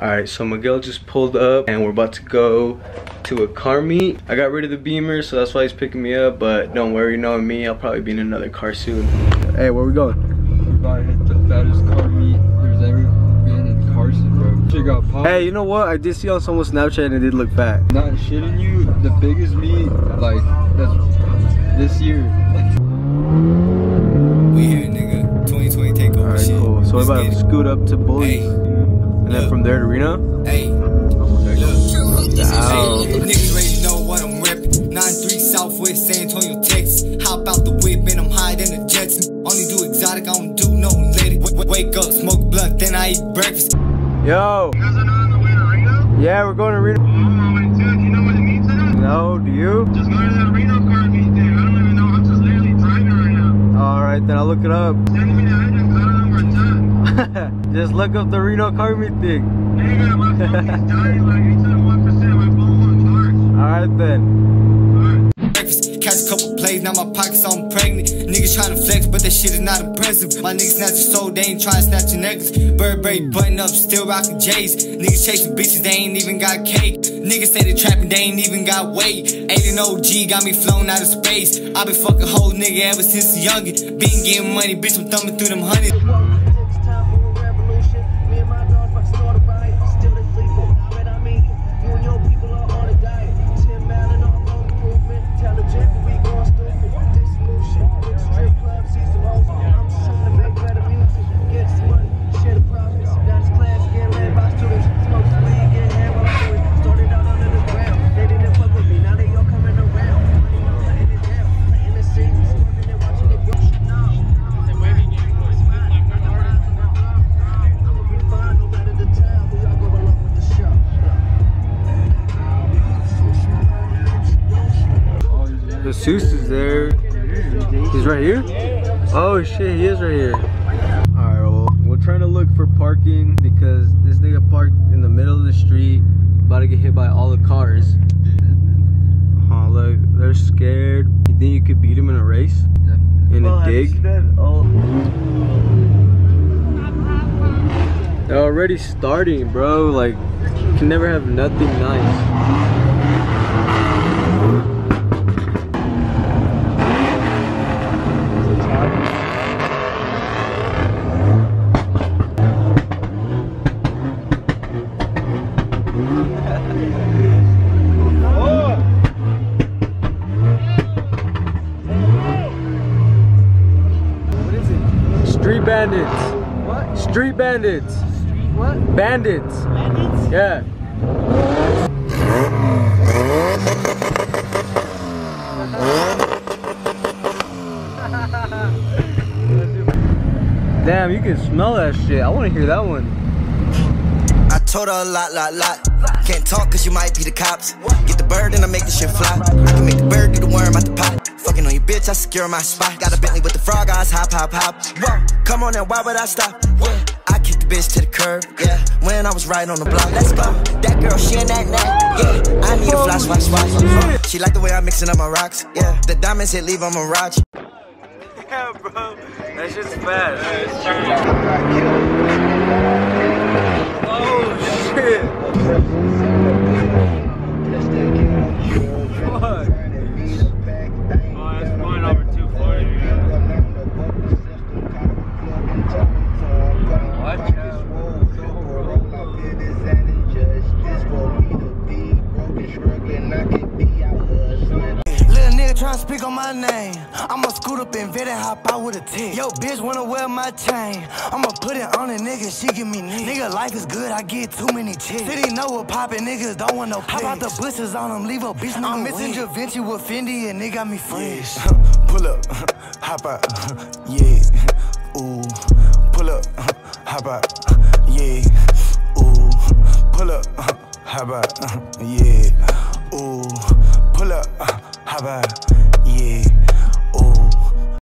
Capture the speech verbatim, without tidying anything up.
Alright, so Miguel just pulled up and we're about to go to a car meet. I got rid of the Beamer, so that's why he's picking me up, but don't worry, knowing me, I'll probably be in another car soon. Hey, where we going? We're about to hit the fattest car meet there's ever been in Carson, bro. Shit got popped. Hey, you know what? I did see on someone's Snapchat and it did look fat. Not shitting you, the biggest meet, like, that's this year. We here, nigga. twenty twenty takeover. Alright, shit. cool. So we're about to scoot up to Bullies. Hey. And then from there to Reno? Hey. Look. Hey. Niggas ready to know what I'm reppin'. nine three Southwest San Antonio, Texas. Hop out the whip and I'm higher than the Jets. Only do exotic, I don't do no lady. Wake up, smoke blunt, then I eat breakfast. Yo. You guys are not on the way to Reno? Yeah, we're going to Reno. Oh, I'm on my way too. Do you know what it means today? No, do you? Just go to that Reno car meet thing. I don't even know. I'm just literally driving right now. Alright, then I'll look it up. Send me the address. I don't know where it's at. Just look up the Reno car meet thing. Nigga, my phone is dying like eight to one percent. My phone won't charge. Alright then. Catch a couple plays, now my pockets on pregnant. Niggas tryna flex, but that shit is not impressive. My niggas snatch your soul, they ain't tryna snatch your necklace. Burberry button up, still rockin' J's. Niggas chasing bitches, they ain't even got cake. Niggas say they trapping, they ain't even got weight. Alien O G got me flown out of space. I been fucking whole nigga ever since the youngin'. Been getting money, bitch, I'm thumbing through them hundreds. The Seuss is there. He's right here? Oh shit, he is right here. Alright, well, we're trying to look for parking because this nigga parked in the middle of the street, about to get hit by all the cars. Oh, look, they're scared. You think you could beat him in a race? In a dig? Oh. They're already starting, bro. Like, you can never have nothing nice. Street bandits. What? Street bandits. Street what? Bandits. Bandits? Yeah. Damn, you can smell that shit. I want to hear that one. I told her a lot, lot, lot. Can't talk cause you might be the cops. Get the bird and I make the shit fly. I can make the bird do the worm out the pot. Fucking on your bitch, I secure my spot. Got a Bentley with the frog eyes, hop, hop, hop. Whoa, come on now, why would I stop? Yeah, I kicked the bitch to the curb. Yeah, when I was riding on the block. Let's go. That girl, she in that neck. Yeah, I need a flash, flash, flash. Uh, she like the way I'm mixing up my rocks. Yeah, the diamonds hit, leave on my mirage. Yeah, bro, that shit's fast. Oh shit. Tryna speak on my name. I'ma scoot up and vet and hop out with a tick. Yo, bitch wanna wear my chain. I'ma put it on a nigga, she give me nick. Nigga, life is good, I get too many chicks. City know what poppin', niggas don't want no pics. How about the blisters on them, leave a bitch nigga I'm missing Da Vinci with Fendi and nigga got me fresh. Pull up, hop out, yeah, ooh. Pull up, hop out, yeah, ooh. Pull up, hop out, yeah, ooh. Pull up, hop out.